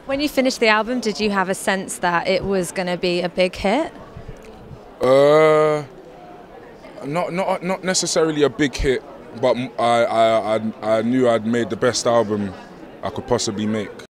When you finished the album, did you have a sense that it was going to be a big hit? Not necessarily a big hit, but I knew I'd made the best album I could possibly make.